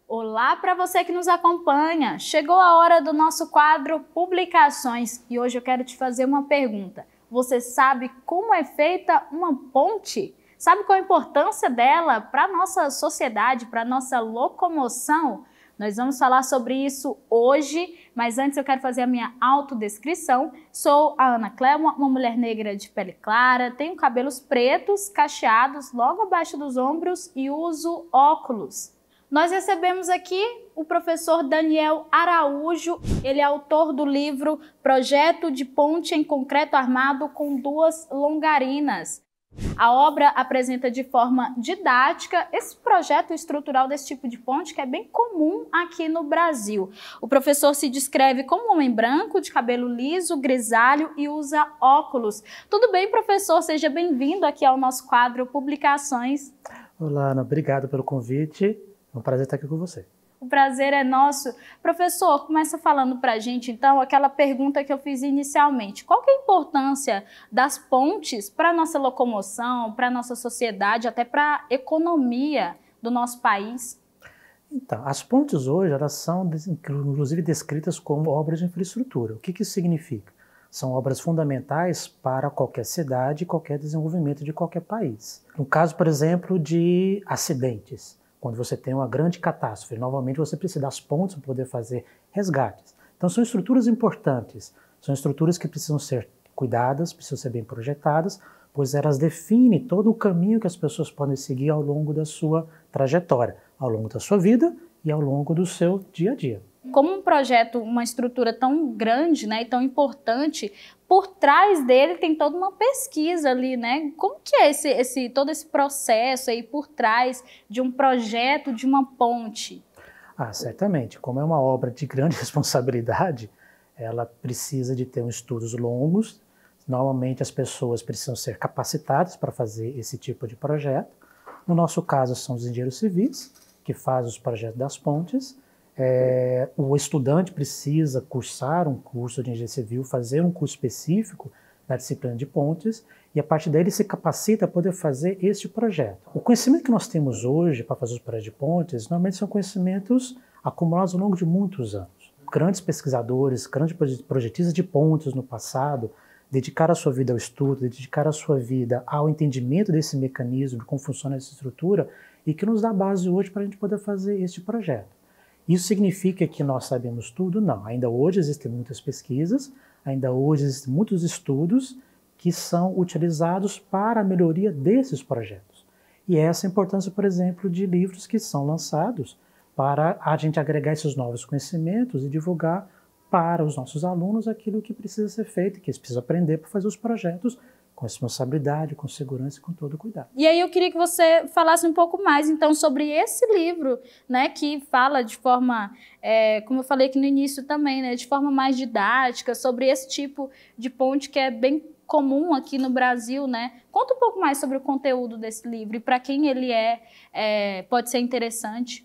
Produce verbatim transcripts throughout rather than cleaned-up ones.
Olá para você que nos acompanha! Chegou a hora do nosso quadro Publicações e hoje eu quero te fazer uma pergunta. Você sabe como é feita uma ponte? Sabe qual a importância dela para a nossa sociedade, para a nossa locomoção? Nós vamos falar sobre isso hoje, mas antes eu quero fazer a minha autodescrição. Sou a Ana Cléma, uma mulher negra de pele clara, tenho cabelos pretos, cacheados, logo abaixo dos ombros e uso óculos. Nós recebemos aqui o professor Daniel Araújo, ele é autor do livro Projeto de Ponte em Concreto Armado com Duas Longarinas. A obra apresenta de forma didática esse projeto estrutural desse tipo de ponte que é bem comum aqui no Brasil. O professor se descreve como um homem branco, de cabelo liso, grisalho e usa óculos. Tudo bem, professor? Seja bem-vindo aqui ao nosso quadro Publicações. Olá, Ana. Obrigado pelo convite. É um prazer estar aqui com você. O prazer é nosso. Professor, começa falando para a gente, então, aquela pergunta que eu fiz inicialmente. Qual que é a importância das pontes para a nossa locomoção, para a nossa sociedade, até para a economia do nosso país? Então, as pontes hoje, elas são, inclusive, descritas como obras de infraestrutura. O que que isso significa? São obras fundamentais para qualquer cidade e qualquer desenvolvimento de qualquer país. No caso, por exemplo, de acidentes. Quando você tem uma grande catástrofe, novamente você precisa das pontes para poder fazer resgates. Então são estruturas importantes, são estruturas que precisam ser cuidadas, precisam ser bem projetadas, pois elas definem todo o caminho que as pessoas podem seguir ao longo da sua trajetória, ao longo da sua vida e ao longo do seu dia a dia. Como um projeto, uma estrutura tão grande, né, e tão importante, por trás dele tem toda uma pesquisa ali, né? Como que é esse, esse, todo esse processo aí por trás de um projeto, de uma ponte? Ah, certamente. Como é uma obra de grande responsabilidade, ela precisa de ter um estudos longos. Normalmente as pessoas precisam ser capacitadas para fazer esse tipo de projeto. No nosso caso, são os engenheiros civis que fazem os projetos das pontes. É, o estudante precisa cursar um curso de engenharia civil, fazer um curso específico na disciplina de pontes e a partir daí ele se capacita a poder fazer este projeto. O conhecimento que nós temos hoje para fazer os projetos de pontes normalmente são conhecimentos acumulados ao longo de muitos anos. Grandes pesquisadores, grandes projetistas de pontes no passado dedicaram a sua vida ao estudo, dedicaram a sua vida ao entendimento desse mecanismo, de como funciona essa estrutura e que nos dá base hoje para a gente poder fazer este projeto. Isso significa que nós sabemos tudo? Não. Ainda hoje existem muitas pesquisas, ainda hoje existem muitos estudos que são utilizados para a melhoria desses projetos. E essa é a importância, por exemplo, de livros que são lançados para a gente agregar esses novos conhecimentos e divulgar para os nossos alunos aquilo que precisa ser feito, que eles precisam aprender para fazer os projetos com responsabilidade, com segurança e com todo cuidado. E aí eu queria que você falasse um pouco mais, então, sobre esse livro, né, que fala de forma, é, como eu falei aqui no início também, né, de forma mais didática, sobre esse tipo de ponte que é bem comum aqui no Brasil, né? Conta um pouco mais sobre o conteúdo desse livro e para quem ele é, é, pode ser interessante.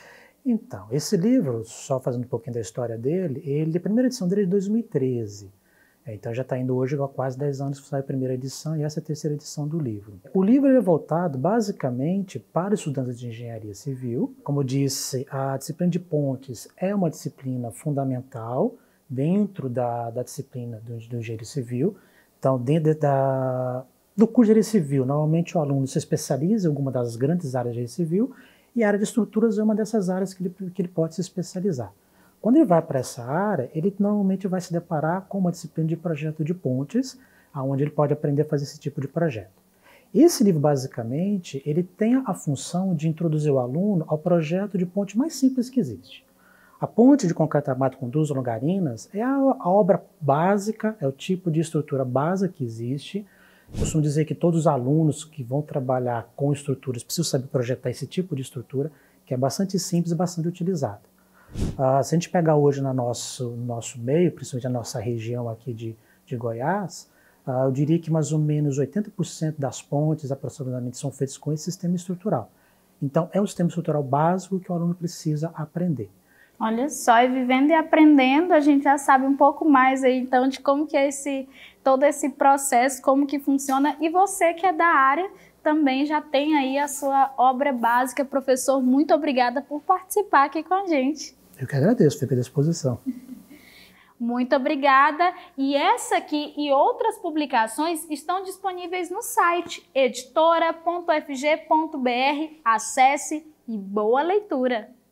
Então, esse livro, só fazendo um pouquinho da história dele, ele, a primeira edição dele é de dois mil e treze. Então já está indo hoje há quase dez anos que sai a primeira edição e essa é a terceira edição do livro. O livro é voltado basicamente para estudantes de engenharia civil. Como eu disse, a disciplina de pontes é uma disciplina fundamental dentro da, da disciplina do, do engenheiro civil. Então, dentro da, do curso de engenharia civil, normalmente o aluno se especializa em alguma das grandes áreas de engenharia civil e a área de estruturas é uma dessas áreas que ele, que ele pode se especializar. Quando ele vai para essa área, ele normalmente vai se deparar com uma disciplina de projeto de pontes, onde ele pode aprender a fazer esse tipo de projeto. Esse livro, basicamente, ele tem a função de introduzir o aluno ao projeto de ponte mais simples que existe. A ponte de concreto armado com duas longarinas é a, a obra básica, é o tipo de estrutura básica que existe. Eu costumo dizer que todos os alunos que vão trabalhar com estruturas precisam saber projetar esse tipo de estrutura, que é bastante simples e bastante utilizada. Uh, se a gente pegar hoje no nosso, nosso meio, principalmente na nossa região aqui de, de Goiás, uh, eu diria que mais ou menos oitenta por cento das pontes aproximadamente são feitas com esse sistema estrutural. Então é um sistema estrutural básico que o aluno precisa aprender. Olha só, e vivendo e aprendendo, a gente já sabe um pouco mais aí, então, de como que é esse, todo esse processo, como que funciona. E você que é da área, também já tem aí a sua obra básica. Professor, muito obrigada por participar aqui com a gente. Eu que agradeço, fico à disposição. Muito obrigada. E essa aqui e outras publicações estão disponíveis no site editora ponto f g ponto b r. Acesse e boa leitura!